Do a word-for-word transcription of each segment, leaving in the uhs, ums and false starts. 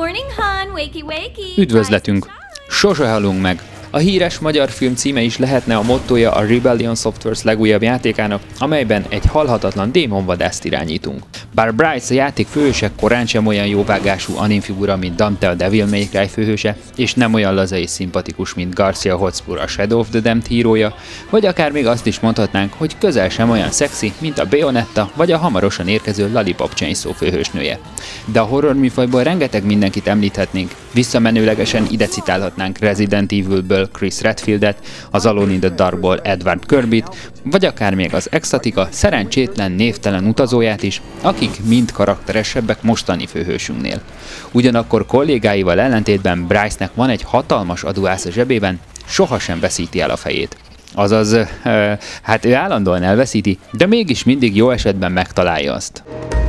Morning, hon. Wakey, wakey. Üdvözletünk! Sose halunk meg! A híres magyar film címe is lehetne a mottója a Rebellion Softworks legújabb játékának, amelyben egy halhatatlan démonvadászt irányítunk. Bár Bryce a játék főhőse korán sem olyan jóvágású animfigura, mint Dante a Devil May Cry főhőse, és nem olyan laza és szimpatikus, mint Garcia Hotspur a Shadow of the Damned hírója, vagy akár még azt is mondhatnánk, hogy közel sem olyan szexi, mint a Bayonetta vagy a hamarosan érkező Lollipop Chainsaw főhősnője. De a horror műfajból rengeteg mindenkit említhetnénk, visszamenőlegesen ide citálhatnánk Resident Evilből Chris Redfieldet, az Alone in the Darkból Edward Kirbyt, vagy akár még az Extatica szerencsétlen névtelen utazóját is, akik mind karakteresebbek mostani főhősünknél. Ugyanakkor kollégáival ellentétben Bryce-nek van egy hatalmas aduász a zsebében, sohasem veszíti el a fejét. Azaz, euh, hát ő állandóan elveszíti, de mégis mindig jó esetben megtalálja azt.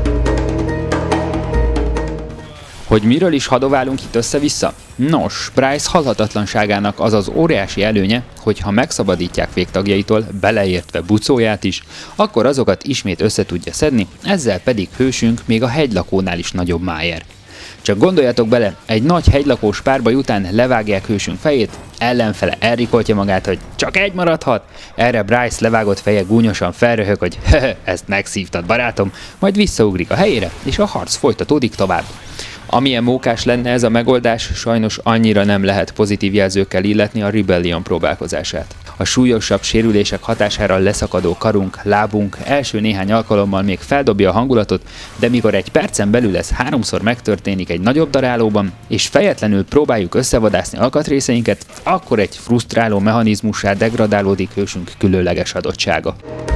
Hogy miről is hadoválunk itt össze-vissza? Nos, Bryce halhatatlanságának az az óriási előnye, hogy ha megszabadítják végtagjaitól, beleértve bucóját is, akkor azokat ismét össze tudja szedni, ezzel pedig hősünk még a hegylakónál is nagyobb májer. Csak gondoljatok bele, egy nagy hegylakós párbaj után levágják hősünk fejét, ellenfele elrikoltja magát, hogy csak egy maradhat, erre Bryce levágott feje gúnyosan felröhög, hogy hehe, ezt megszívtad barátom, majd visszaugrik a helyére, és a harc folytatódik tovább. Amilyen mókás lenne ez a megoldás, sajnos annyira nem lehet pozitív jelzőkkel illetni a Rebellion próbálkozását. A súlyosabb sérülések hatására leszakadó karunk, lábunk első néhány alkalommal még feldobja a hangulatot, de mikor egy percen belül ez háromszor megtörténik egy nagyobb darálóban, és fejetlenül próbáljuk összevadászni alkatrészeinket, akkor egy frusztráló mechanizmussá degradálódik hősünk különleges adottsága.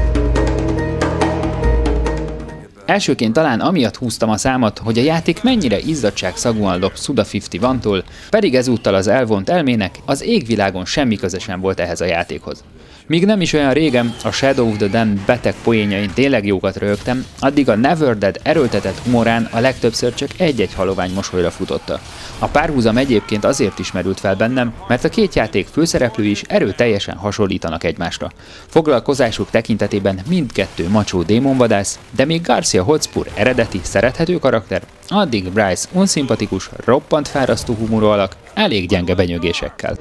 Elsőként talán amiatt húztam a számat, hogy a játék mennyire izzadságszagúan lop Suda ötvenegytől, pedig ezúttal az elvont elmének az égvilágon semmi köze sem volt ehhez a játékhoz. Míg nem is olyan régen a Shadow of the Damned beteg poénjain tényleg jókat röhögtem, addig a Never Dead erőltetett humorán a legtöbbször csak egy-egy halovány mosolyra futotta. A párhuzam egyébként azért is merült fel bennem, mert a két játék főszereplői is erőteljesen hasonlítanak egymásra. Foglalkozásuk tekintetében mindkettő macsó démonvadász, de még Garcia Hotspur eredeti, szerethető karakter, addig Bryce unszimpatikus, roppant fárasztó humorú alak, elég gyenge benyögésekkel.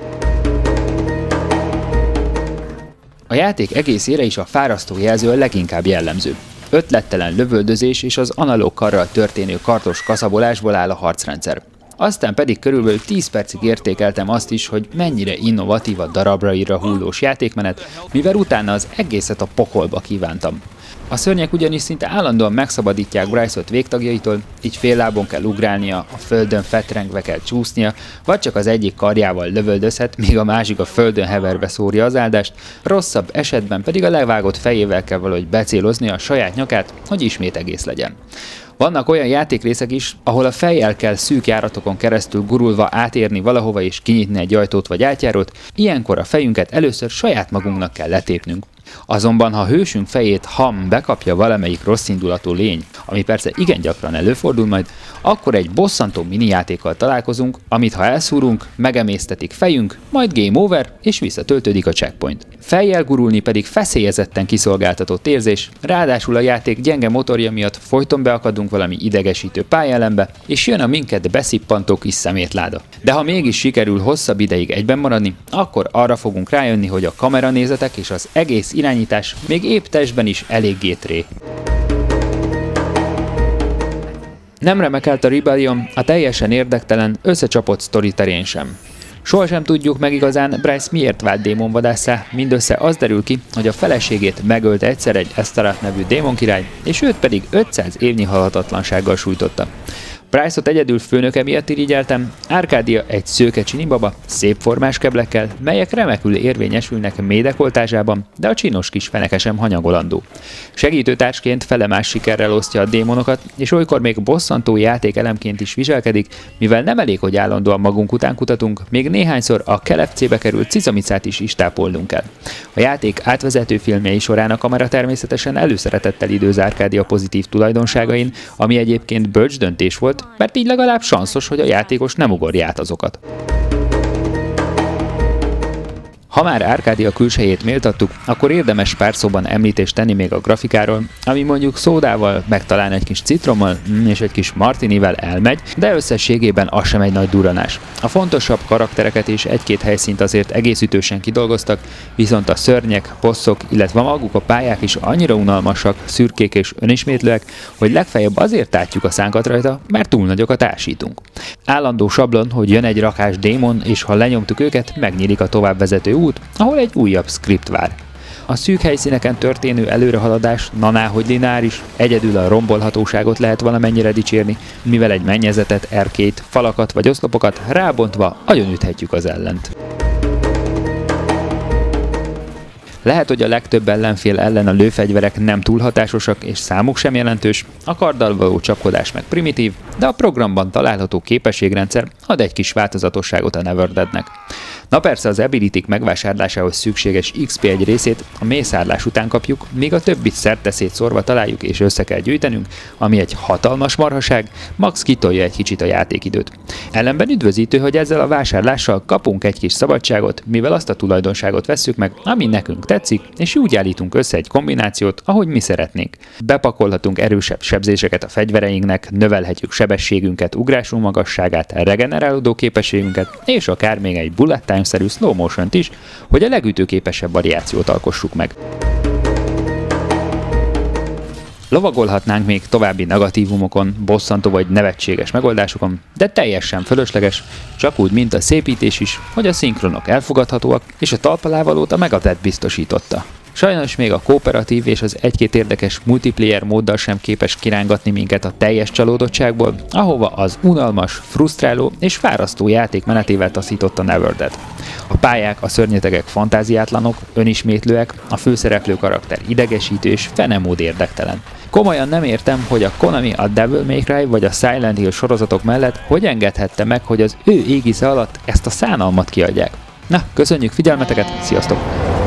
A játék egészére is a fárasztó jelző a leginkább jellemző. Ötlettelen lövöldözés és az analóg karral történő kartos kaszabolásból áll a harcrendszer. Aztán pedig körülbelül tíz percig értékeltem azt is, hogy mennyire innovatív a darabraira hullós játékmenet, mivel utána az egészet a pokolba kívántam. A szörnyek ugyanis szinte állandóan megszabadítják Bryce-ot végtagjaitól, így fél lábon kell ugrálnia, a földön fetrengve kell csúsznia, vagy csak az egyik karjával lövöldözhet, míg a másik a földön heverve szórja az áldást, rosszabb esetben pedig a levágott fejével kell valahogy becélozni a saját nyakát, hogy ismét egész legyen. Vannak olyan játékrészek is, ahol a fejjel kell szűk járatokon keresztül gurulva átérni valahova és kinyitni egy ajtót vagy átjárót, ilyenkor a fejünket először saját magunknak kell letépnünk. Azonban, ha hősünk fejét ham bekapja valamelyik rosszindulatú lény, ami persze igen gyakran előfordul majd, akkor egy bosszantó minijátékkal találkozunk, amit ha elszúrunk, megemésztetik fejünk, majd game over, és visszatöltődik a checkpoint. Fejjel gurulni pedig feszélyezetten kiszolgáltatott érzés, ráadásul a játék gyenge motorja miatt folyton beakadunk valami idegesítő pályaelembe, és jön a minket beszippantó kis szemétláda. De ha mégis sikerül hosszabb ideig egyben maradni, akkor arra fogunk rájönni, hogy a kameranézetek és az egész irányítás még épp testben is eléggé tré. Nem remekelt a Rebellion a teljesen érdektelen, összecsapott sztori terén sem. Sohasem tudjuk meg igazán, Bryce miért vált démonvadásszá, mindössze az derül ki, hogy a feleségét megölte egyszer egy Esztarat nevű démonkirály, és őt pedig ötszáz évnyi halhatatlansággal sújtotta. Bryce-ot egyedül főnöke miatt irigyeltem, Arcadia egy szőke csinibaba, szép formás keblekkel, melyek remekül érvényesülnek médekoltásában, de a csinos kis feneke sem hanyagolandó. Segítőtársként felemás sikerrel osztja a démonokat, és olykor még bosszantó játékelemként is viselkedik, mivel nem elég, hogy állandóan magunk után kutatunk, még néhányszor a kelepcébe került cicamicát is istápolnunk kell. A játék átvezető filmjei során a kamera természetesen előszeretettel időz Arcadia pozitív tulajdonságain, ami egyébként bölcs döntés volt, mert így legalább sanszos, hogy a játékos nem ugorja át azokat. Ha már Arcadia külsejét méltattuk, akkor érdemes pár szóban említést tenni még a grafikáról, ami mondjuk szódával, meg talán egy kis citrommal és egy kis martinivel elmegy, de összességében az sem egy nagy duranás. A fontosabb karaktereket és egy-két helyszínt azért egész ütősen kidolgoztak, viszont a szörnyek, bosszok, illetve maguk a pályák is annyira unalmasak, szürkék és önismétlőek, hogy legfeljebb azért tátjuk a szánkat rajta, mert túl nagyokat ásítunk. Állandó sablon, hogy jön egy rakás démon, és ha lenyomtuk őket, megnyílik a továbbvezető út, ahol egy újabb script vár. A szűk helyszíneken történő előrehaladás, nanáhogy lineáris, egyedül a rombolhatóságot lehet valamennyire dicsérni, mivel egy mennyezetet, erkét, falakat vagy oszlopokat rábontva agyonüthetjük az ellent. Lehet, hogy a legtöbb ellenfél ellen a lőfegyverek nem túl hatásosak és számuk sem jelentős, a karddal való csapkodás meg primitív, de a programban található képességrendszer ad egy kis változatosságot a Neverdeadnek. Na persze az ability-k megvásárlásához szükséges iksz pé egy részét a mészárlás után kapjuk, míg a többit szerte szétszórva találjuk és össze kell gyűjtenünk, ami egy hatalmas marhaság, max kitolja egy kicsit a játékidőt. Ellenben üdvözítő, hogy ezzel a vásárlással kapunk egy kis szabadságot, mivel azt a tulajdonságot vesszük meg, ami nekünk tetszik, és úgy állítunk össze egy kombinációt, ahogy mi szeretnénk. Bepakolhatunk erősebb sebzéseket a fegyvereinknek, növelhetjük sebességünket, ugrásunk magasságát, regenerálódó képességünket, és akár még egy bullet time-szerű slow motion-t is, hogy a legütőképesebb variációt alkossuk meg. Lovagolhatnánk még további negatívumokon, bosszantó vagy nevetséges megoldásokon, de teljesen fölösleges, csak úgy, mint a szépítés is, hogy a szinkronok elfogadhatóak, és a talpalávalót a Megadeth biztosította. Sajnos még a kooperatív és az egy-két érdekes multiplayer móddal sem képes kirángatni minket a teljes csalódottságból, ahova az unalmas, frusztráló és fárasztó játék menetével taszított a Neverdead. A pályák, a szörnyetegek fantáziátlanok, önismétlőek, a főszereplő karakter idegesítő és fenemód érdektelen. Komolyan nem értem, hogy a Konami, a Devil May Cry vagy a Silent Hill sorozatok mellett hogy engedhette meg, hogy az ő égisze alatt ezt a szánalmat kiadják. Na, köszönjük figyelmeteket, sziasztok!